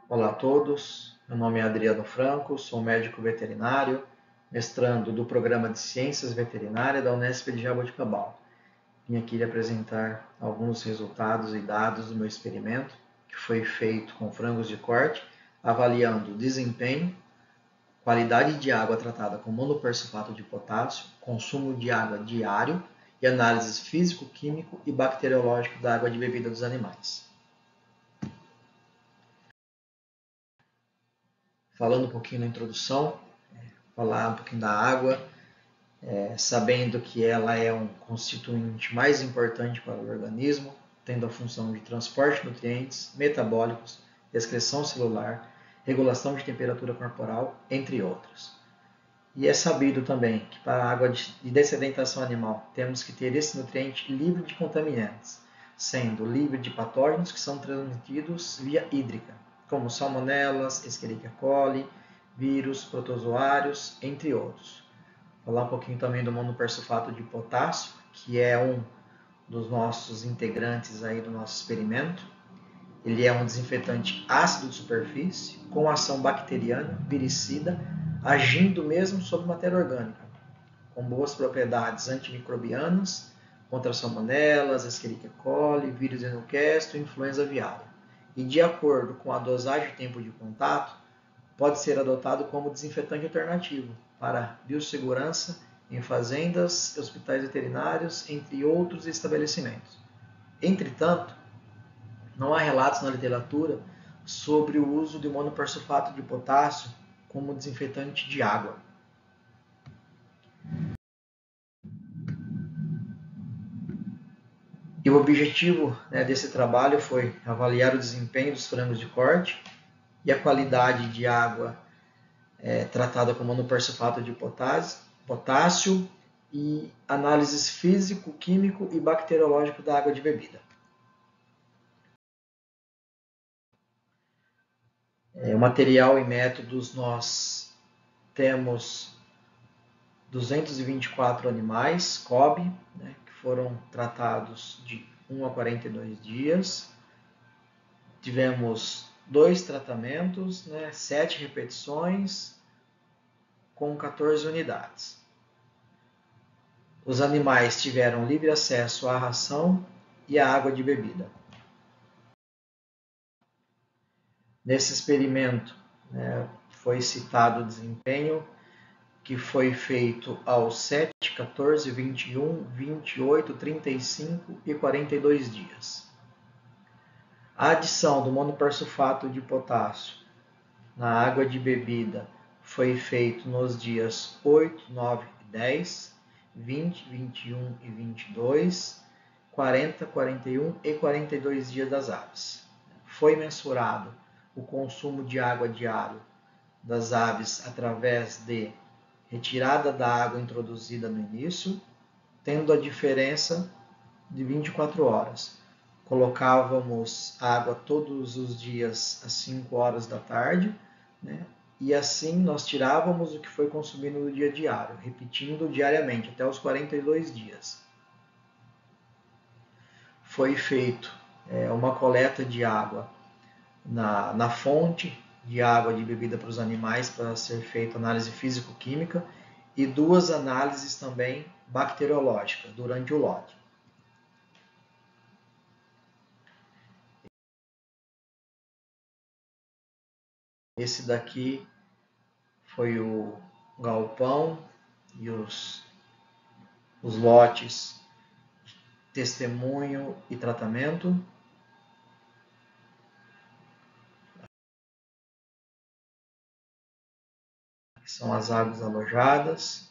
Olá a todos, meu nome é Adriano Franco, sou médico veterinário, mestrando do Programa de Ciências Veterinárias da Unesp de Jaboticabal. Vim aqui lhe apresentar alguns resultados e dados do meu experimento, que foi feito com frangos de corte, avaliando desempenho, qualidade de água tratada com monopersulfato de potássio, consumo de água diário e análises físico-químico e bacteriológico da água de bebida dos animais. Falando um pouquinho na introdução, falar um pouquinho da água, sabendo que ela é um constituinte mais importante para o organismo, tendo a função de transporte de nutrientes, metabólicos, excreção celular, regulação de temperatura corporal, entre outros. E é sabido também que para a água de dessedentação animal temos que ter esse nutriente livre de contaminantes, sendo livre de patógenos que são transmitidos via hídrica, como salmonelas, Escherichia coli, vírus, protozoários, entre outros. Falar um pouquinho também do monopersulfato de potássio, que é um dos nossos integrantes aí do nosso experimento. Ele é um desinfetante ácido de superfície, com ação bacteriana, viricida, agindo mesmo sobre matéria orgânica, com boas propriedades antimicrobianas, contra salmonelas, Escherichia coli, vírus de Newcastle e influenza aviária. E de acordo com a dosagem e tempo de contato, pode ser adotado como desinfetante alternativo para biossegurança em fazendas, hospitais veterinários, entre outros estabelecimentos. Entretanto, não há relatos na literatura sobre o uso de monopersulfato de potássio como desinfetante de água. E o objetivo desse trabalho foi avaliar o desempenho dos frangos de corte e a qualidade de água tratada com monopersulfato de potássio e análises físico, químico e bacteriológico da água de bebida. O material e métodos, nós temos 224 animais COB, que foram tratados de 1 a 42 dias. Tivemos 2 tratamentos, 7 repetições, com 14 unidades. Os animais tiveram livre acesso à ração e à água de bebida. Nesse experimento, foi citado o desempenho que foi feito aos 7, 14, 21, 28, 35 e 42 dias. A adição do monopersulfato de potássio na água de bebida foi feito nos dias 8, 9 e 10, 20, 21 e 22, 40, 41 e 42 dias das aves. Foi mensurado o consumo de água diário das aves através de retirada da água introduzida no início, tendo a diferença de 24 horas. Colocávamos água todos os dias às 5 horas da tarde, e assim nós tirávamos o que foi consumido no dia diário, repetindo diariamente até os 42 dias. Foi feito uma coleta de água na fonte de água de bebida para os animais para ser feita análise físico-química e 2 análises também bacteriológicas durante o lote. Esse daqui foi o galpão e os lotes testemunho e tratamento. Aqui são as águas alojadas.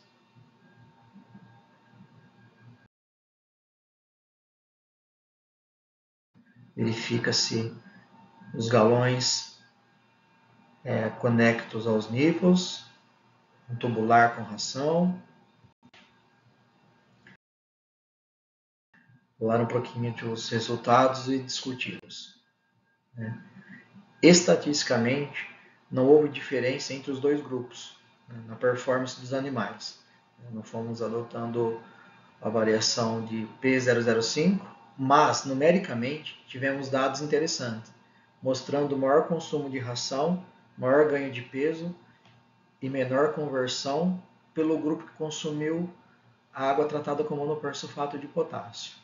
Verifica-se os galões conectos aos níveis, um tubular com ração. Falar um pouquinho dos resultados e discuti-los. Estatisticamente, não houve diferença entre os dois grupos na performance dos animais. Não fomos adotando a variação de P005, mas numericamente tivemos dados interessantes. mostrando maior consumo de ração, maior ganho de peso e menor conversão pelo grupo que consumiu a água tratada com monopersulfato de potássio.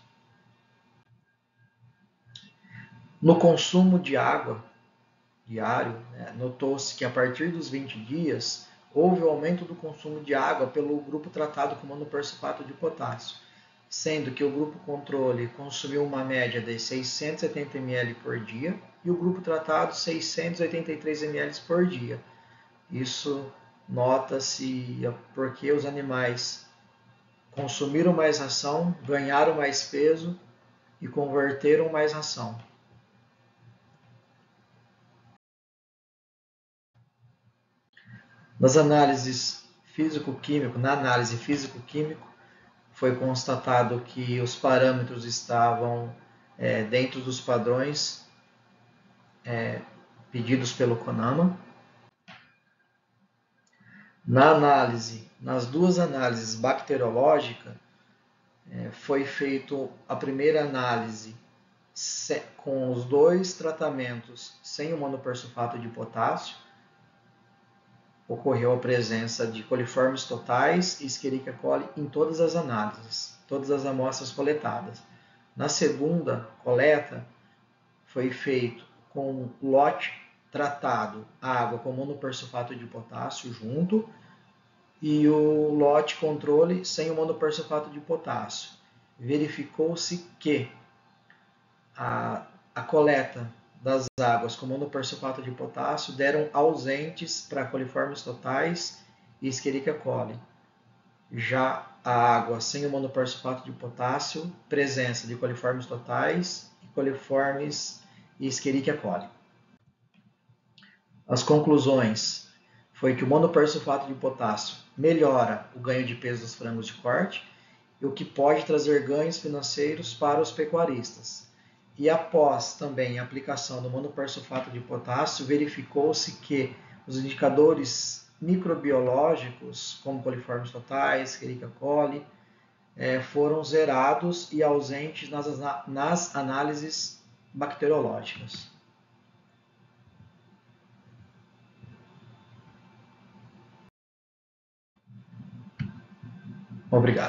No consumo de água diário, notou-se que a partir dos 20 dias houve o aumento do consumo de água pelo grupo tratado com monopersulfato de potássio, sendo que o grupo controle consumiu uma média de 670 ml por dia e o grupo tratado 683 ml por dia. Isso nota-se porque os animais consumiram mais ração, ganharam mais peso e converteram mais ração. Na análise físico-químico, foi constatado que os parâmetros estavam dentro dos padrões pedidos pelo CONAMA. Nas duas análises bacteriológicas, foi feita a primeira análise com os dois tratamentos sem o monopersulfato de potássio. Ocorreu a presença de coliformes totais e Escherichia coli em todas as análises, todas as amostras coletadas. Na segunda coleta, foi feito com lote tratado a água com monopersulfato de potássio junto e o lote controle sem o monopersulfato de potássio. Verificou-se que a coleta das águas com monopersulfato de potássio deram ausentes para coliformes totais e Escherichia coli. Já a água sem o monopersulfato de potássio, presença de coliformes totais e coliformes e Escherichia coli. As conclusões foi que o monopersulfato de potássio melhora o ganho de peso dos frangos de corte, o que pode trazer ganhos financeiros para os pecuaristas. E após também a aplicação do monopersulfato de potássio, verificou-se que os indicadores microbiológicos, como coliformes totais, Escherichia coli, foram zerados e ausentes nas análises bacteriológicas. Obrigado.